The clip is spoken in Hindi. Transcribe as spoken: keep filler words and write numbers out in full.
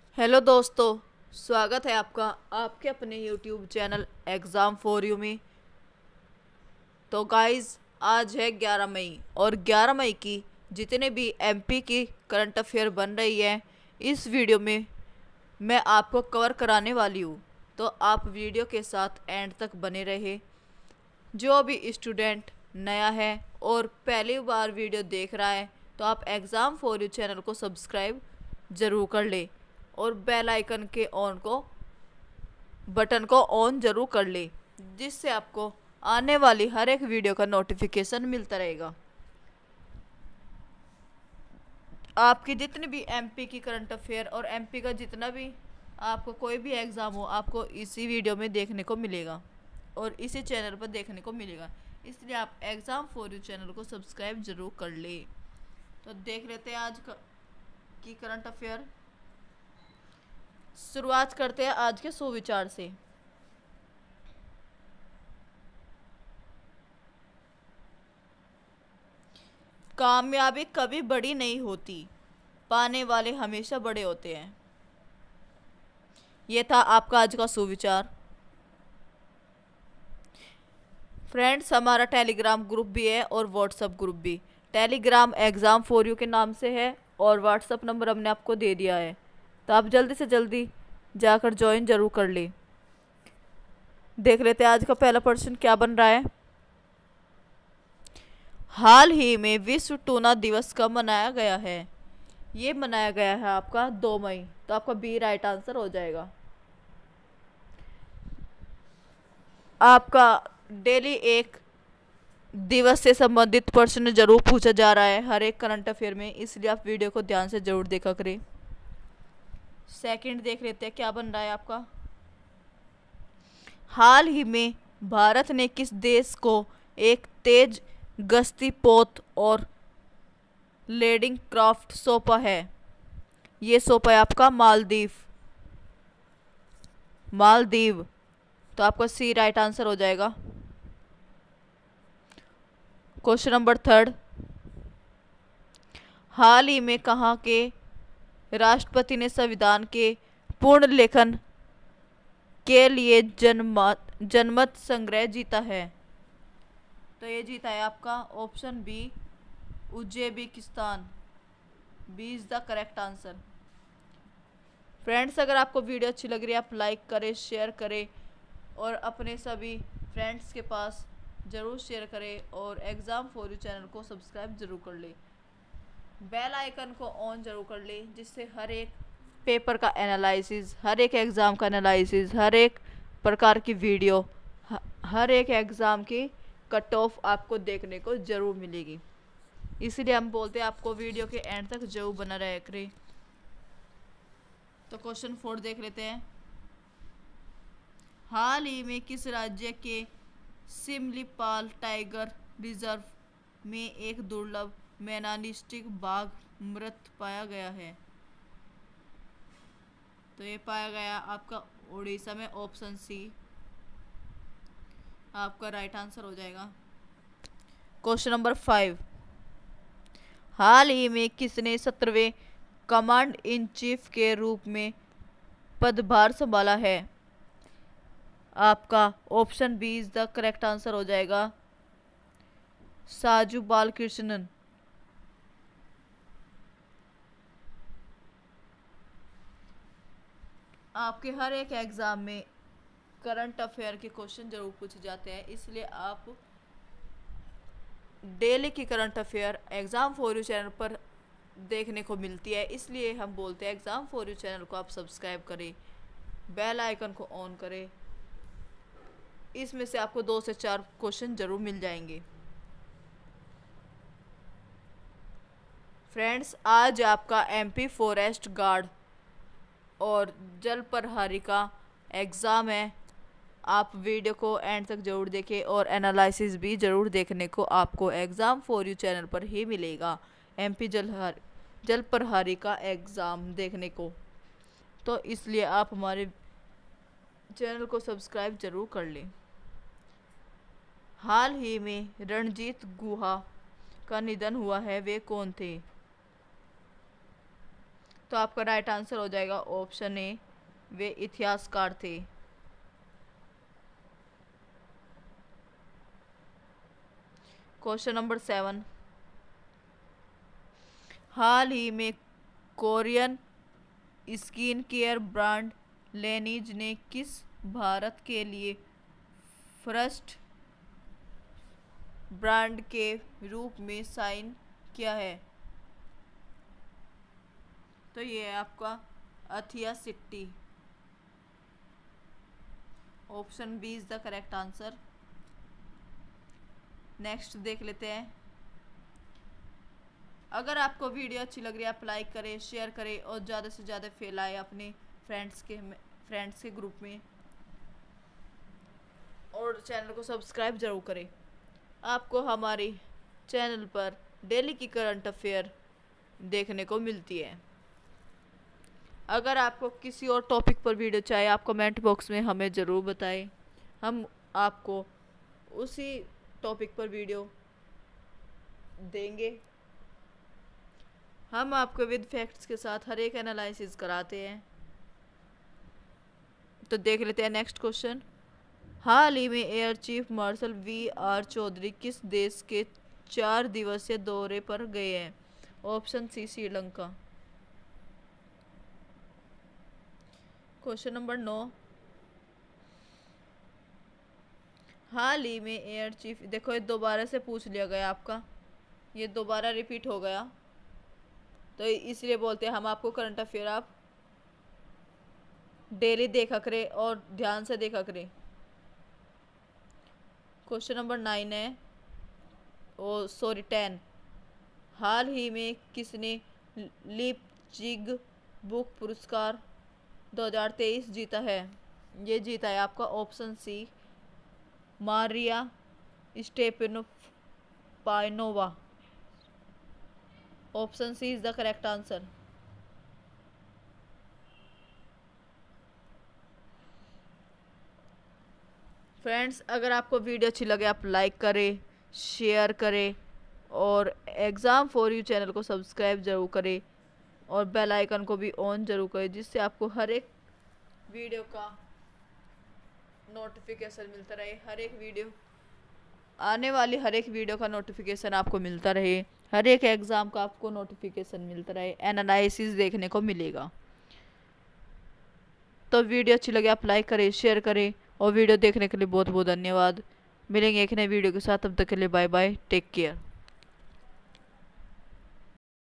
हेलो दोस्तों, स्वागत है आपका आपके अपने YouTube channel exam for you में। तो गाइस, आज है ग्यारह मई और ग्यारह मई की जितने भी एमपी की करंट अफेयर बन रही है, इस वीडियो में मैं आपको कवर कराने वाली हूँ। तो आप वीडियो के साथ एंड तक बने रहे। जो भी स्टूडेंट नया है और पहली बार वीडियो देख रहा है, तो आप एग्ज़ाम फॉर यू चैनल को सब्सक्राइब ज़रूर कर ले और बेल आइकन के ऑन को बटन को ऑन ज़रूर कर ले, जिससे आपको आने वाली हर एक वीडियो का नोटिफिकेशन मिलता रहेगा। आपकी जितनी भी एमपी की करंट अफेयर और एमपी का जितना भी आपको कोई भी एग्ज़ाम हो, आपको इसी वीडियो में देखने को मिलेगा और इसी चैनल पर देखने को मिलेगा। इसलिए आप एग्ज़ाम फॉर यू चैनल को सब्सक्राइब जरूर कर ले। तो देख लेते हैं आज का, की करंट अफेयर। शुरुआत करते हैं आज के सुविचार से। कामयाबी कभी बड़ी नहीं होती, पाने वाले हमेशा बड़े होते हैं। ये था आपका आज का सुविचार। फ्रेंड्स, हमारा टेलीग्राम ग्रुप भी है और व्हाट्सएप ग्रुप भी। टेलीग्राम एग्ज़ाम फॉर यू के नाम से है और व्हाट्सएप नंबर हमने आपको दे दिया है, तो आप जल्दी से जल्दी जाकर ज्वाइन जरूर कर ले। देख लेते हैं आज का पहला प्रश्न क्या बन रहा है। हाल ही में विश्व टूना दिवस कब मनाया गया है? ये मनाया गया है आपका दो मई, तो आपका बी राइट आंसर हो जाएगा। आपका डेली एक दिवस से संबंधित प्रश्न जरूर पूछा जा रहा है हर एक करंट अफेयर में, इसलिए आप वीडियो को ध्यान से जरूर देखा करें। सेकंड देख लेते हैं क्या बन रहा है आपका। हाल ही में भारत ने किस देश को एक तेज गश्ती पोत और लैंडिंग क्राफ्ट सौंपा है? ये सौंपा है आपका मालदीव। मालदीव, तो आपका सी राइट आंसर हो जाएगा। Question number third. हाल ही में कहाँ के राष्ट्रपति ने संविधान के पूर्ण लेखन के लिए जनमत जनमत संग्रह जीता है? तो ये जीता है आपका option B, Uzbekistan. B is the correct answer. Friends, अगर आपको वीडियो अच्छी लग रही है, आप लाइक करें, शेयर करें और अपने सभी फ्रेंड्स के पास ज़रूर शेयर करें और एग्ज़ाम फॉर यू चैनल को सब्सक्राइब ज़रूर कर ले। बेल आइकन को ऑन ज़रूर कर ले, जिससे हर एक पेपर का एनालिसिस, हर एक एग्ज़ाम का एनालिसिस, हर एक प्रकार की वीडियो, हर एक एग्ज़ाम की कट ऑफ आपको देखने को ज़रूर मिलेगी। इसीलिए हम बोलते हैं आपको वीडियो के एंड तक जरूर बना रहे करें। तो क्वेश्चन फोर देख लेते हैं। हाल ही में किस राज्य के सिमलीपाल टाइगर रिजर्व में एक दुर्लभ मेनालिस्टिक बाघ मृत पाया गया है? तो ये पाया गया आपका उड़ीसा में, ऑप्शन सी आपका राइट आंसर हो जाएगा। Question number five. हाल ही में किसने सत्रहवें कमांड इन चीफ के रूप में पदभार संभाला है? आपका option B is the correct answer हो जाएगा, साजू बालकृष्णन। आपके हर एक एग्जाम में करंट अफेयर के क्वेश्चन जरूर पूछे जाते हैं, इसलिए आप डेली की current affair exam for you channel पर देखने को मिलती है। इसलिए हम बोलते हैं एग्ज़ाम फॉर यू चैनल को आप सब्सक्राइब करें, बेल आइकन को ऑन करें। इसमें से आपको दो से चार क्वेश्चन जरूर मिल जाएंगे। फ्रेंड्स, आज आपका एमपी फॉरेस्ट गार्ड और जल प्रहरी का एग्ज़ाम है। आप वीडियो को एंड तक जरूर देखें और एनालिसिस भी ज़रूर देखने को आपको एग्ज़ाम फॉर यू चैनल पर ही मिलेगा। एमपी जल जल प्रहरी का एग्ज़ाम देखने को, तो इसलिए आप हमारे चैनल को सब्सक्राइब जरूर कर लें। हाल ही में रणजीत गुहा का निधन हुआ है, वे कौन थे? तो आपका राइट आंसर हो जाएगा ऑप्शन ए, वे इतिहासकार थे। क्वेश्चन नंबर सेवन, हाल ही में Korean skin care brand Laneige ने किस भारत के लिए फर्स्ट ब्रांड के रूप में साइन किया है? तो ये है आपका Athiya Shetty. Option B is the correct answer. Next देख लेते हैं। अगर आपको वीडियो अच्छी लग रही है आप लाइक करें, शेयर करें और ज़्यादा से ज़्यादा फैलाएं अपने फ्रेंड्स के फ्रेंड्स के ग्रुप में, और चैनल को सब्सक्राइब जरूर करें। आपको हमारी चैनल पर डेली की करंट अफेयर देखने को मिलती है। अगर आपको किसी और टॉपिक पर वीडियो चाहिए आप कमेंट बॉक्स में हमें ज़रूर बताएं, हम आपको उसी टॉपिक पर वीडियो देंगे। हम आपको विद फैक्ट्स के साथ हर एक एनालिसिस कराते हैं। तो देख लेते हैं नेक्स्ट क्वेश्चन। हाल ही में air chief marshal V R Chaudhari किस देश के चार दिवसीय दौरे पर गए हैं? Option C Sri Lanka. Question number nine, हाल ही में एयर चीफ, देखो ये दोबारा से पूछ लिया गया आपका, ये दोबारा रिपीट हो गया तो इसलिए बोलते हैं हम आपको करंट अफेयर आप डेली देखा करें और ध्यान से देखा करें। क्वेश्चन नंबर नाइन है, ओ सॉरी टेन, हाल ही में किसने लिपजिग बुक पुरस्कार दो हज़ार तेईस जीता है? ये जीता है आपका option C Maria Stepanova. Option C is the correct answer. Friends अगर आपको वीडियो अच्छी लगे आप लाइक करें, शेयर करें और एग्ज़ाम फॉर यू चैनल को सब्सक्राइब जरूर करें और बेल आइकन को भी ऑन जरूर करें, जिससे आपको हर एक वीडियो का नोटिफिकेशन मिलता रहे, हर एक वीडियो आने वाली हर एक वीडियो का नोटिफिकेशन आपको मिलता रहे, हर एक एग्ज़ाम का आपको नोटिफिकेशन मिलता रहे, एनालिसिस देखने को मिलेगा। तो वीडियो अच्छी लगे आप लाइक करें, शेयर करें और वीडियो देखने के लिए बहुत बहुत धन्यवाद। मिलेंगे एक नए वीडियो के साथ, तब तक के लिए बाय बाय, टेक केयर।